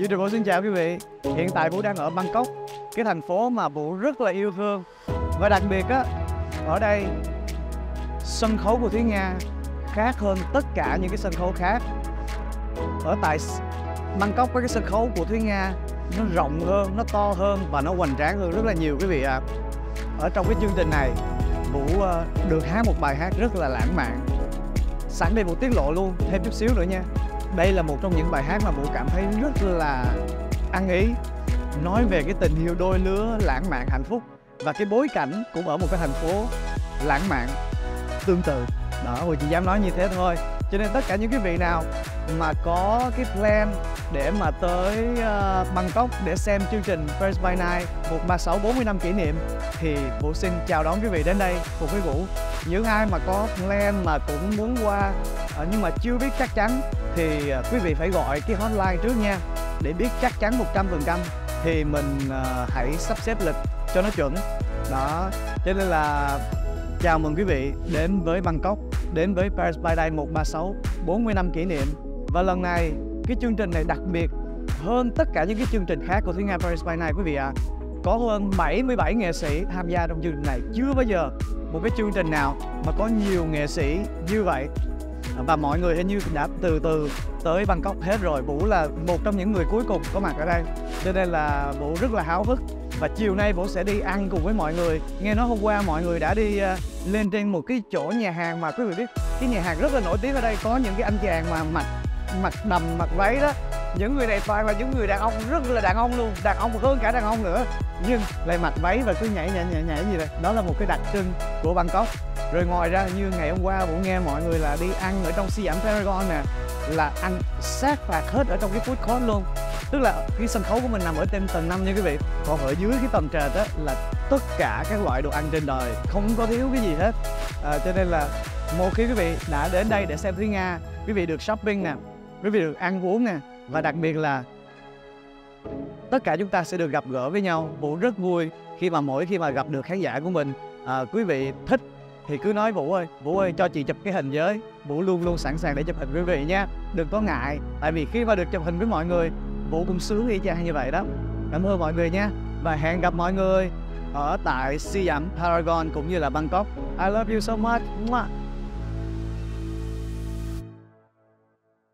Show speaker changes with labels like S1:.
S1: Duy Trì Vũ xin chào quý vị. Hiện tại Vũ đang ở Bangkok, cái thành phố mà Vũ rất là yêu thương. Và đặc biệt á, ở đây sân khấu của Thúy Nga khác hơn tất cả những cái sân khấu khác. Ở tại Bangkok với cái sân khấu của Thúy Nga nó rộng hơn, nó to hơn và nó hoành tráng hơn rất là nhiều quý vị ạ. Ở trong cái chương trình này, Vũ được hát một bài hát rất là lãng mạn. Sẵn đây Vũ tiết lộ luôn thêm chút xíu nữa nha. Đây là một trong những bài hát mà Vũ cảm thấy rất là ăn ý, nói về cái tình yêu đôi lứa lãng mạn hạnh phúc và cái bối cảnh cũng ở một cái thành phố lãng mạn tương tự. Đó, Vũ chỉ dám nói như thế thôi. Cho nên tất cả những quý vị nào mà có cái plan để mà tới Bangkok để xem chương trình First by Night 136 40 năm kỷ niệm thì Vũ xin chào đón quý vị đến đây cùng với Vũ. Những ai mà có plan mà cũng muốn qua nhưng mà chưa biết chắc chắn thì quý vị phải gọi cái hotline trước nha, để biết chắc chắn 100% thì mình hãy sắp xếp lịch cho nó chuẩn. Đó, cho nên là chào mừng quý vị đến với Bangkok, đến với Paris by Night 136 40 năm kỷ niệm. Và lần này cái chương trình này đặc biệt hơn tất cả những cái chương trình khác của Thúy Nga Paris by Night quý vị ạ. Có hơn 77 nghệ sĩ tham gia trong chương trình này. Chưa bao giờ một cái chương trình nào mà có nhiều nghệ sĩ như vậy. Và mọi người hình như đã từ từ tới Bangkok hết rồi. Vũ là một trong những người cuối cùng có mặt ở đây, cho nên là Vũ rất là háo hức. Và chiều nay Vũ sẽ đi ăn cùng với mọi người. Nghe nói hôm qua mọi người đã đi lên trên một cái chỗ nhà hàng mà quý vị biết, cái nhà hàng rất là nổi tiếng ở đây. Có những cái anh chàng mà mặc đầm, mặc váy đó. Những người này toàn là những người đàn ông, rất là đàn ông luôn, đàn ông hơn cả đàn ông nữa, nhưng lại mặc váy và cứ nhảy gì đây. Đó là một cái đặc trưng của Bangkok. Rồi ngoài ra như ngày hôm qua Vũ nghe mọi người là đi ăn ở trong Siam Paragon nè, là ăn sát phạt hết ở trong cái food court luôn. Tức là cái sân khấu của mình nằm ở trên tầng 5 nha quý vị. Còn ở dưới cái tầng trệt đó là tất cả các loại đồ ăn trên đời, không có thiếu cái gì hết. Cho nên là một khi quý vị đã đến đây để xem Thúy Nga, quý vị được shopping nè, quý vị được ăn uống nè, và đặc biệt là tất cả chúng ta sẽ được gặp gỡ với nhau. Vũ rất vui mỗi khi mà gặp được khán giả của mình. Quý vị thích thì cứ nói Vũ ơi cho chị chụp cái hình với. Vũ luôn luôn sẵn sàng để chụp hình với quý vị nha. Đừng có ngại, tại vì khi mà được chụp hình với mọi người, Vũ cũng sướng y chang như vậy đó. Cảm ơn mọi người nha. Và hẹn gặp mọi người ở tại Siam Paragon cũng như là Bangkok. I love you so much.